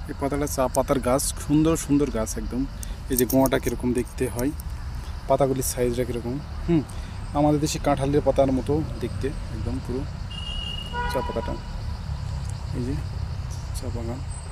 এই পাতাটা চা পাতার গাছ, সুন্দর সুন্দর গাছ একদম। এই যে গোয়াটা কীরকম দেখতে হয়, পাতাগুলির সাইজটা কীরকম, আমাদের দেশে কাঁঠালের পাতার মতো দেখতে একদম পুরো চা পাতাটা। এই যে চা বাগান।